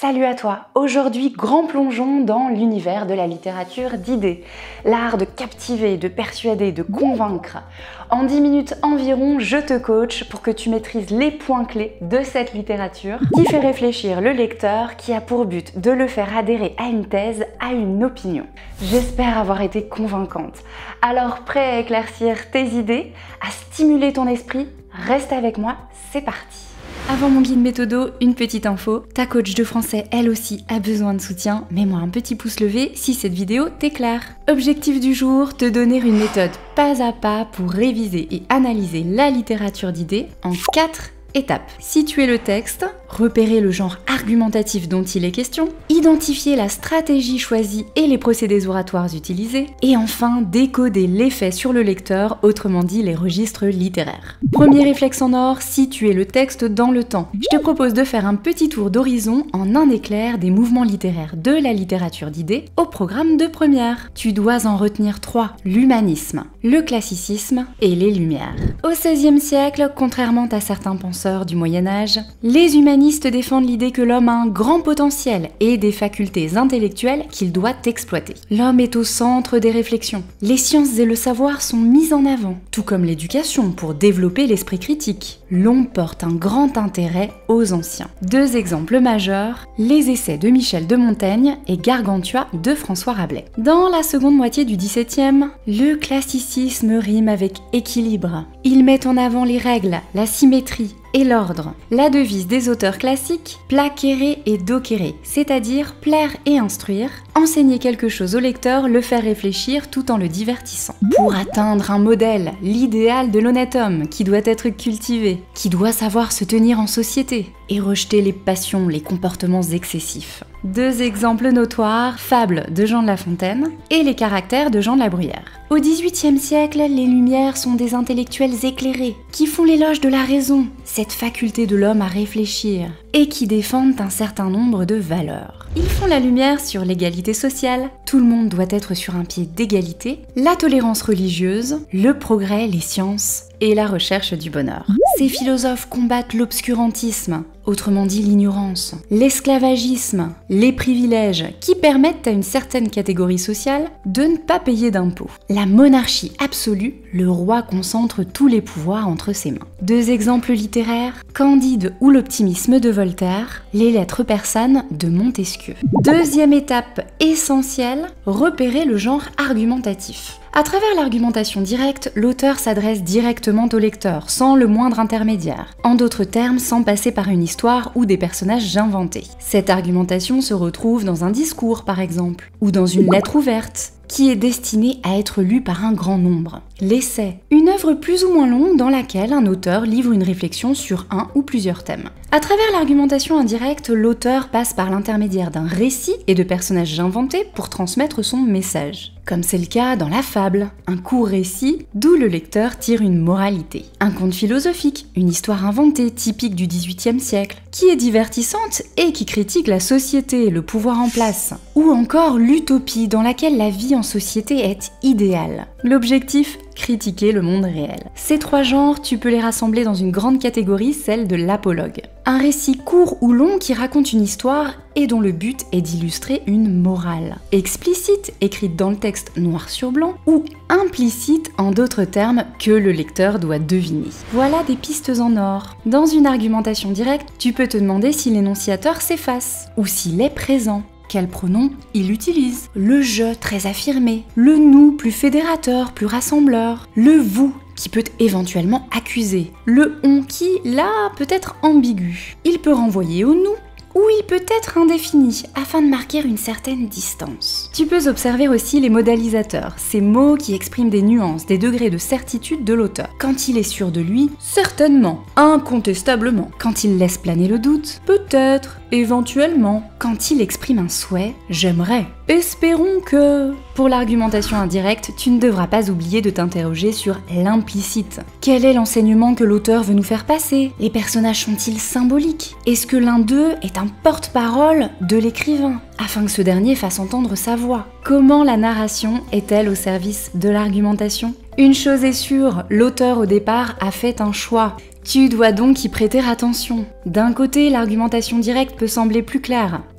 Salut à toi! Aujourd'hui, grand plongeon dans l'univers de la littérature d'idées. L'art de captiver, de persuader, de convaincre. En 10 minutes environ, je te coach pour que tu maîtrises les points clés de cette littérature qui fait réfléchir le lecteur, qui a pour but de le faire adhérer à une thèse, à une opinion. J'espère avoir été convaincante. Alors, prêt à éclaircir tes idées, à stimuler ton esprit? Reste avec moi, c'est parti! Avant mon guide méthodo, une petite info. Ta coach de français, elle aussi, a besoin de soutien. Mets-moi un petit pouce levé si cette vidéo t'éclaire. Objectif du jour, te donner une méthode pas à pas pour réviser et analyser la littérature d'idées en 4 étapes. Situer le texte, repérer le genre argumentatif dont il est question, identifier la stratégie choisie et les procédés oratoires utilisés, et enfin décoder l'effet sur le lecteur, autrement dit les registres littéraires. Premier réflexe en or, situer le texte dans le temps. Je te propose de faire un petit tour d'horizon en un éclair des mouvements littéraires de la littérature d'idées au programme de première. Tu dois en retenir 3, l'humanisme, le classicisme et les Lumières. Au XVIe siècle, contrairement à certains penseurs du Moyen-Âge, les humanistes défendent l'idée que l'homme a un grand potentiel et des facultés intellectuelles qu'il doit exploiter. L'homme est au centre des réflexions. Les sciences et le savoir sont mis en avant, tout comme l'éducation pour développer l'esprit critique. L'on porte un grand intérêt aux anciens. 2 exemples majeurs, les essais de Michel de Montaigne et Gargantua de François Rabelais. Dans la seconde moitié du XVIIe, le classicisme rime avec équilibre. Il met en avant les règles, la symétrie et l'ordre. La devise des auteurs classiques, placere et docere, c'est-à-dire plaire et instruire, enseigner quelque chose au lecteur, le faire réfléchir tout en le divertissant. Pour atteindre un modèle, l'idéal de l'honnête homme qui doit être cultivé, qui doit savoir se tenir en société et rejeter les passions, les comportements excessifs. 2 exemples notoires, Fables de Jean de La Fontaine et Les Caractères de Jean de la Bruyère. Au XVIIIe siècle, les Lumières sont des intellectuels éclairés qui font l'éloge de la raison, cette faculté de l'homme à réfléchir, et qui défendent un certain nombre de valeurs. Ils font la lumière sur l'égalité sociale, tout le monde doit être sur un pied d'égalité, la tolérance religieuse, le progrès, les sciences et la recherche du bonheur. Ces philosophes combattent l'obscurantisme, autrement dit l'ignorance, l'esclavagisme, les privilèges qui permettent à une certaine catégorie sociale de ne pas payer d'impôts. La monarchie absolue, le roi concentre tous les pouvoirs entre ses mains. 2 exemples littéraires, Candide ou l'optimisme de Voltaire, les lettres persanes de Montesquieu. 2e étape essentielle, repérer le genre argumentatif. À travers l'argumentation directe, l'auteur s'adresse directement au lecteur, sans le moindre intermédiaire. En d'autres termes, sans passer par une histoire ou des personnages inventés. Cette argumentation se retrouve dans un discours, par exemple, ou dans une lettre ouverte, qui est destinée à être lue par un grand nombre. L'essai, une œuvre plus ou moins longue dans laquelle un auteur livre une réflexion sur un ou plusieurs thèmes. À travers l'argumentation indirecte, l'auteur passe par l'intermédiaire d'un récit et de personnages inventés pour transmettre son message. Comme c'est le cas dans la fable, un court récit d'où le lecteur tire une moralité. Un conte philosophique, une histoire inventée typique du XVIIIe siècle, qui est divertissante et qui critique la société, le pouvoir en place. Ou encore l'utopie dans laquelle la vie en société est idéale. L'objectif, critiquer le monde réel. Ces 3 genres, tu peux les rassembler dans une grande catégorie, celle de l'apologue. Un récit court ou long qui raconte une histoire et dont le but est d'illustrer une morale. Explicite, écrite dans le texte noir sur blanc, ou implicite, en d'autres termes, que le lecteur doit deviner. Voilà des pistes en or. Dans une argumentation directe, tu peux te demander si l'énonciateur s'efface, ou s'il est présent. Quel pronom il utilise? Le je très affirmé, le nous plus fédérateur, plus rassembleur, le vous qui peut éventuellement accuser, le on qui, là, peut être ambigu. Il peut renvoyer au nous, ou il peut être indéfini, afin de marquer une certaine distance. Tu peux observer aussi les modalisateurs, ces mots qui expriment des nuances, des degrés de certitude de l'auteur. Quand il est sûr de lui, certainement, incontestablement. Quand il laisse planer le doute, peut-être, éventuellement. Quand il exprime un souhait, j'aimerais. Espérons que... Pour l'argumentation indirecte, tu ne devras pas oublier de t'interroger sur l'implicite. Quel est l'enseignement que l'auteur veut nous faire passer? Les personnages sont-ils symboliques? Est-ce que l'un d'eux est un porte-parole de l'écrivain, afin que ce dernier fasse entendre sa voix? Comment la narration est-elle au service de l'argumentation? Une chose est sûre, l'auteur au départ a fait un choix. Tu dois donc y prêter attention. D'un côté, l'argumentation directe peut sembler plus claire.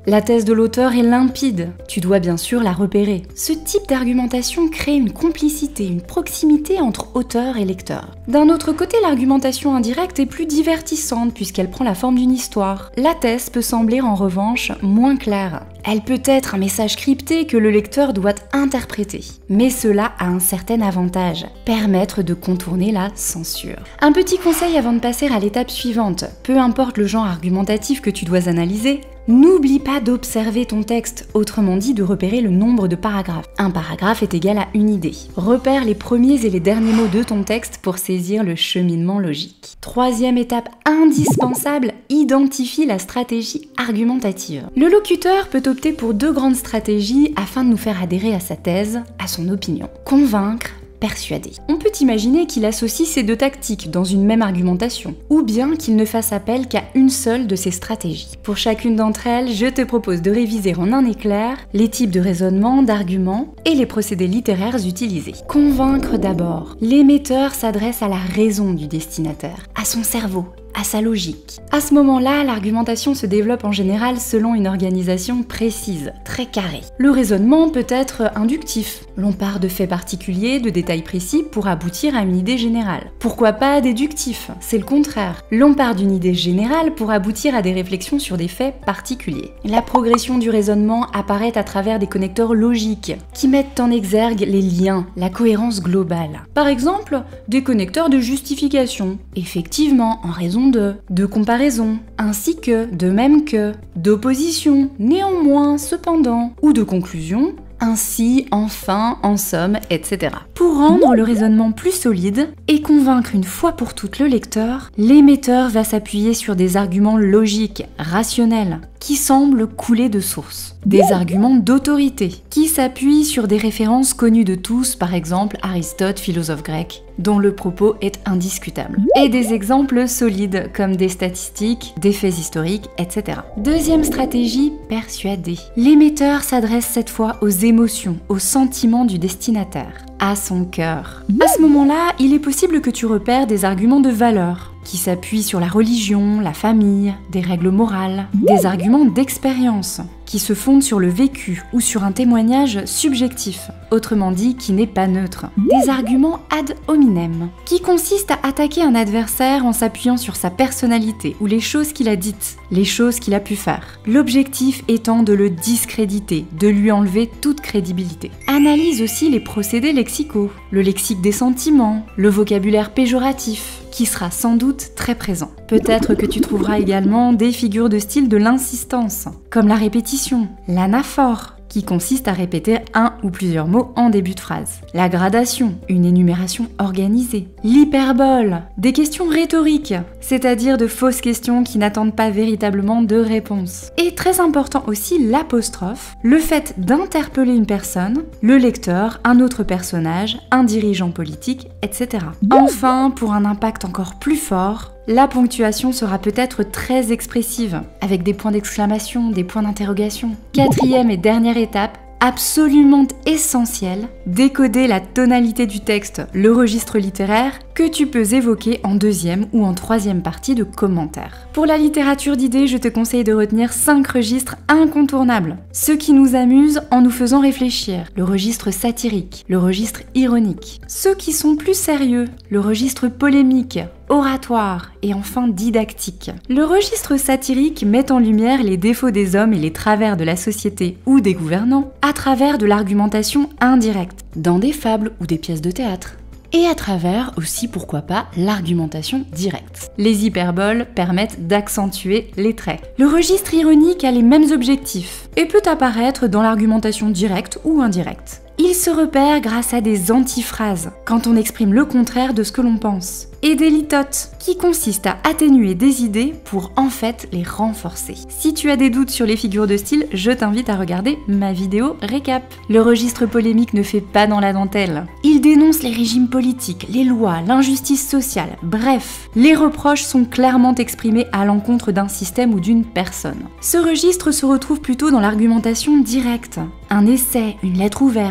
La thèse de l'auteur est limpide, tu dois bien sûr la repérer. Ce type d'argumentation crée une complicité, une proximité entre auteur et lecteur. D'un autre côté, l'argumentation indirecte est plus divertissante puisqu'elle prend la forme d'une histoire. La thèse peut sembler en revanche moins claire. Elle peut être un message crypté que le lecteur doit interpréter. Mais cela a un certain avantage, permettre de contourner la censure. Un petit conseil avant de passer à l'étape suivante, peu importe le genre argumentatif que tu dois analyser, n'oublie pas d'observer ton texte, autrement dit de repérer le nombre de paragraphes. Un paragraphe est égal à une idée. Repère les premiers et les derniers mots de ton texte pour saisir le cheminement logique. Troisième étape indispensable, identifie la stratégie argumentative. Le locuteur peut opter pour 2 grandes stratégies afin de nous faire adhérer à sa thèse, à son opinion. Convaincre, persuader. On peut imaginer qu'il associe ces 2 tactiques dans une même argumentation, ou bien qu'il ne fasse appel qu'à une seule de ces stratégies. Pour chacune d'entre elles, je te propose de réviser en un éclair les types de raisonnement, d'arguments et les procédés littéraires utilisés. Convaincre d'abord. L'émetteur s'adresse à la raison du destinataire, à son cerveau, à sa logique. À ce moment-là, l'argumentation se développe en général selon une organisation précise, très carrée. Le raisonnement peut être inductif. L'on part de faits particuliers, de détails précis pour aboutir à une idée générale. Pourquoi pas déductif? C'est le contraire. L'on part d'une idée générale pour aboutir à des réflexions sur des faits particuliers. La progression du raisonnement apparaît à travers des connecteurs logiques qui mettent en exergue les liens, la cohérence globale. Par exemple, des connecteurs de justification. Effectivement, en raison de comparaison, ainsi que, de même que, d'opposition, néanmoins, cependant, ou de conclusion, ainsi, enfin, en somme, etc. Pour rendre le raisonnement plus solide et convaincre une fois pour toutes le lecteur, l'émetteur va s'appuyer sur des arguments logiques, rationnels, qui semblent couler de source. Des arguments d'autorité, qui s'appuient sur des références connues de tous, par exemple Aristote, philosophe grec, dont le propos est indiscutable. Et des exemples solides, comme des statistiques, des faits historiques, etc. Deuxième stratégie, persuader. L'émetteur s'adresse cette fois aux émotions, aux sentiments du destinataire, à son cœur. À ce moment-là, il est possible que tu repères des arguments de valeur, qui s'appuient sur la religion, la famille, des règles morales, des arguments d'expérience, qui se fondent sur le vécu ou sur un témoignage subjectif, autrement dit qui n'est pas neutre. Des arguments ad hominem, qui consistent à attaquer un adversaire en s'appuyant sur sa personnalité ou les choses qu'il a dites, les choses qu'il a pu faire. L'objectif étant de le discréditer, de lui enlever toute crédibilité. Analyse aussi les procédés lexicaux, le lexique des sentiments, le vocabulaire péjoratif, qui sera sans doute très présent. Peut-être que tu trouveras également des figures de style de l'insistance, comme la répétition, l'anaphore, qui consiste à répéter un ou plusieurs mots en début de phrase. La gradation, une énumération organisée. L'hyperbole, des questions rhétoriques, c'est-à-dire de fausses questions qui n'attendent pas véritablement de réponse. Et très important aussi, l'apostrophe, le fait d'interpeller une personne, le lecteur, un autre personnage, un dirigeant politique, etc. Enfin, pour un impact encore plus fort, la ponctuation sera peut-être très expressive, avec des points d'exclamation, des points d'interrogation. Quatrième et dernière étape, absolument essentielle, décoder la tonalité du texte, le registre littéraire, que tu peux évoquer en deuxième ou en troisième partie de commentaires. Pour la littérature d'idées, je te conseille de retenir 5 registres incontournables. Ceux qui nous amusent en nous faisant réfléchir, le registre satirique, le registre ironique. Ceux qui sont plus sérieux, le registre polémique, oratoire et enfin didactique. Le registre satirique met en lumière les défauts des hommes et les travers de la société ou des gouvernants à travers de l'argumentation indirecte, dans des fables ou des pièces de théâtre. Et à travers aussi, pourquoi pas, l'argumentation directe. Les hyperboles permettent d'accentuer les traits. Le registre ironique a les mêmes objectifs et peut apparaître dans l'argumentation directe ou indirecte. Il se repère grâce à des antiphrases, quand on exprime le contraire de ce que l'on pense, et des litotes, qui consistent à atténuer des idées pour en fait les renforcer. Si tu as des doutes sur les figures de style, je t'invite à regarder ma vidéo récap. Le registre polémique ne fait pas dans la dentelle. Il dénonce les régimes politiques, les lois, l'injustice sociale, bref, les reproches sont clairement exprimés à l'encontre d'un système ou d'une personne. Ce registre se retrouve plutôt dans l'argumentation directe. Un essai, une lettre ouverte,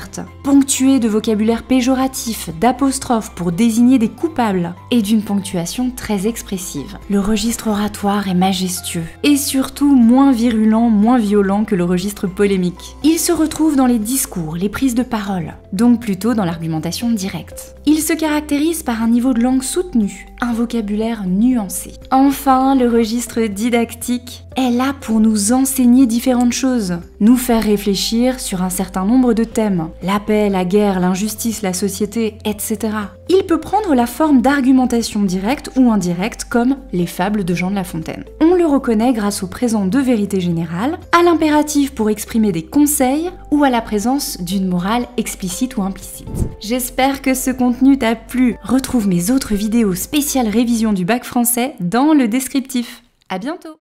ponctué de vocabulaire péjoratif, d'apostrophes pour désigner des coupables, et d'une ponctuation très expressive. Le registre oratoire est majestueux, et surtout moins virulent, moins violent que le registre polémique. Il se retrouve dans les discours, les prises de parole, donc plutôt dans l'argumentation directe. Il se caractérise par un niveau de langue soutenu, un vocabulaire nuancé. Enfin, le registre didactique est là pour nous enseigner différentes choses, nous faire réfléchir sur un certain nombre de thèmes, la paix, la guerre, l'injustice, la société, etc. Il peut prendre la forme d'argumentation directe ou indirecte comme les fables de Jean de La Fontaine. On le reconnaît grâce au présent de vérité générale, à l'impératif pour exprimer des conseils ou à la présence d'une morale explicite ou implicite. J'espère que ce contenu t'a plu. Retrouve mes autres vidéos spéciales révision du bac français dans le descriptif. À bientôt!